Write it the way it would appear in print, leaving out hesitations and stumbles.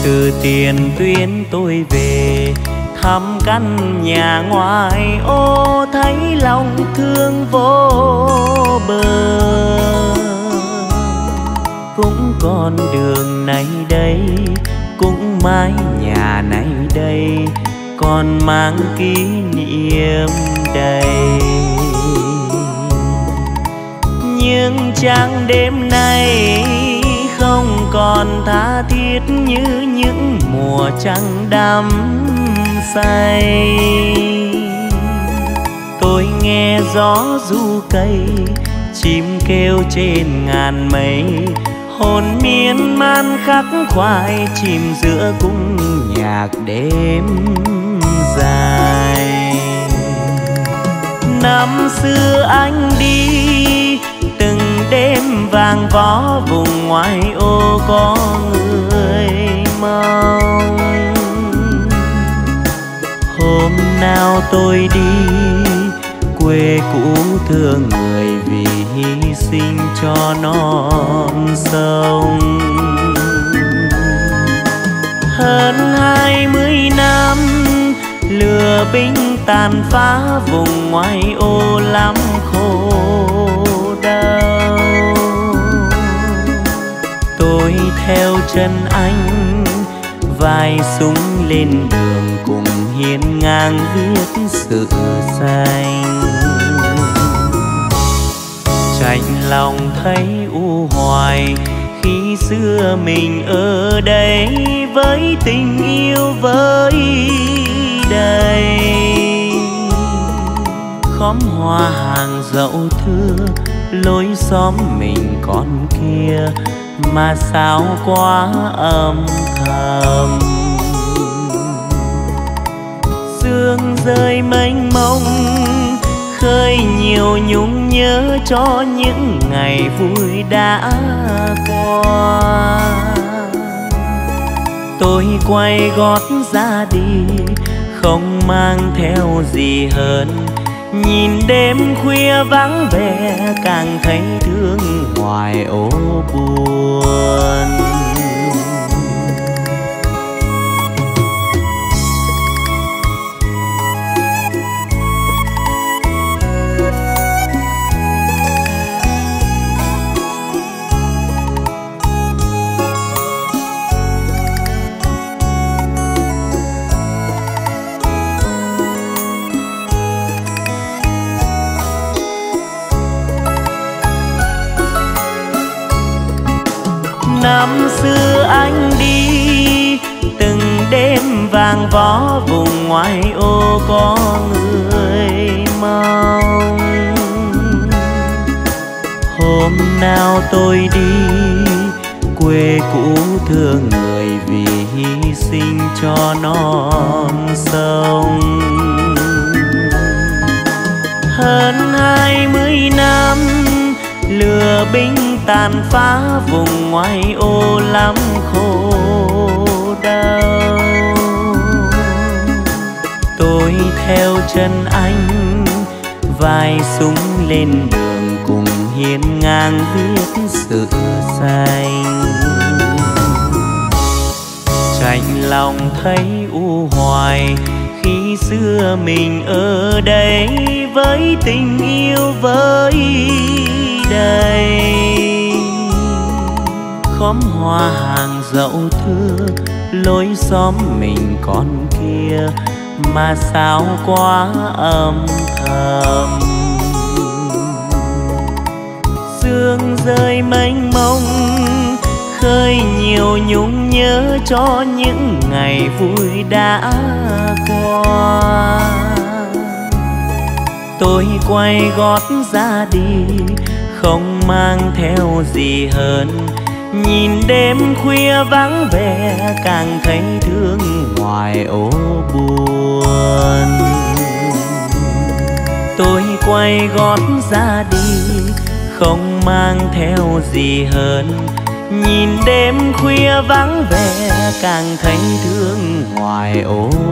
từ Tiền Tuyến tôi về thăm căn nhà ngoài ô, thấy lòng thương vô bờ. Cũng con đường này đây, cũng mái nhà này đây, còn mang kỷ niệm đầy. Nhưng chẳng đêm nay không còn tha thiết như những mùa trăng đắm say. Tôi nghe gió ru cây, chim kêu trên ngàn mây, hồn miên man khắc khoải chìm giữa cung nhạc đêm dài. Năm xưa anh đi từng đêm vàng vó, vùng ngoại ô có người mong. Hôm nào tôi đi quê cũ thương người, vì hy sinh cho non sông. Hơn 20 năm lửa binh tàn phá, vùng ngoại ô lắm khổ đau. Tôi theo chân anh vai súng lên đường, cùng hiên ngang viết sự xanh. Chạnh lòng thấy u hoài khi xưa mình ở đây, với tình yêu với đầy. Khóm hoa hàng dậu thưa, lối xóm mình còn kia, mà sao quá âm thầm. Sương rơi mênh mông khơi nhiều nhung nhớ cho những ngày vui đã qua. Tôi quay gót ra đi, không mang theo gì hơn. Nhìn đêm khuya vắng vẻ, càng thấy thương hoài ố buồn. Năm xưa anh đi từng đêm vàng vó, vùng ngoại ô có người mong. Hôm nào tôi đi quê cũ thương người, vì hy sinh cho non sông. Hơn 20 năm lửa binh tàn phá, vùng ngoại ô lắm khổ đau. Tôi theo chân anh vai súng lên đường, cùng hiên ngang viết sự xanh. Chạnh lòng thấy u hoài khi xưa mình ở đây, với tình yêu với đầy. Khóm hoa hàng dậu thưa, lối xóm mình còn kia, mà sao quá âm thầm. Sương rơi mênh mông khơi nhiều nhung nhớ cho những ngày vui đã qua. Tôi quay gót ra đi, không mang theo gì hơn. Nhìn đêm khuya vắng vẻ, càng thấy thương hoài ố buồn. Tôi quay gót ra đi, không mang theo gì hơn. Nhìn đêm khuya vắng vẻ, càng thấy thương hoài ố